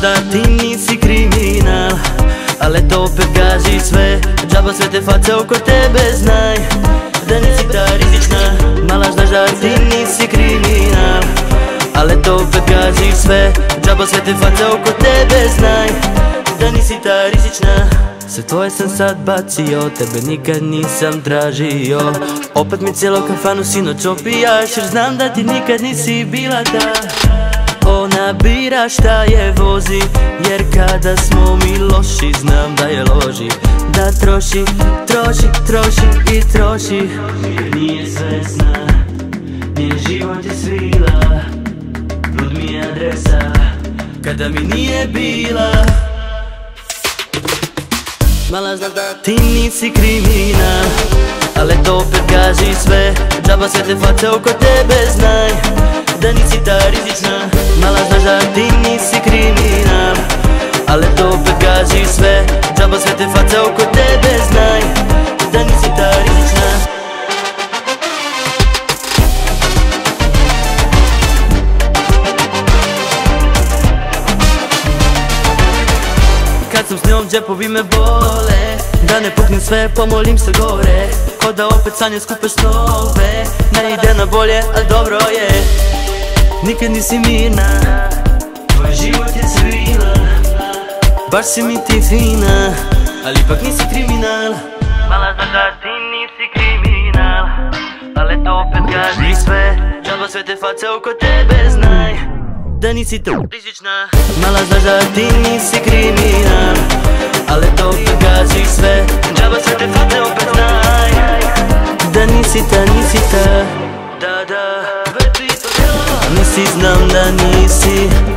da ti nisi kriminal, ali to opet gaži sve. Džaba sve te face oko tebe, znaj da nisi ta rizična. Mala, znaš da ti nisi kriminal, ali to opet gaži sve. Džaba sve te face oko tebe, znaj da nisi ta rizična. Sve tvoje sam sad bacio, tebe nikad nisam tražio. Opet mi cijelo kafanu sinoć opijaš, jer znam da ti nikad nisi bila ta. Ona bira šta je vozi, jer kada smo mi loši znam da je loži. Da troši, troši, troši i troši. Nije svesna, njen život je svila. Nud mi je adresa, kada mi nije bila. Mala, znam da ti nisi kriminal, ali to opet gaži sve. Džaba sve te face oko tebe, znaj da nisi ta rizična. Mala, znaš da ti nisi kriminal, ali to opet gaži sve. Džaba sve te face oko tebe, znaj da nisi ta rizična. Kad sam s njom džepovi me bole, da ne puknem sve, pomolim se gore. Ko da opet sanje skupe snove, ne ide na bolje, al dobro je. Nikad nisi mirna, tvoj život je svila. Baš si mi ti fina, ali ipak nisi kriminal. Mala, znaš da ti nisi kriminal, ali to opet gaži sve. Džaba sve te face oko tebe, znaj da nisi tu rizična. Mala, znaš da ti nisi kriminal, ali to opet gaži sve. Džaba sve te face opet znaj da nisi ta, nisi ta. Da, da, nisi, znam da nisi.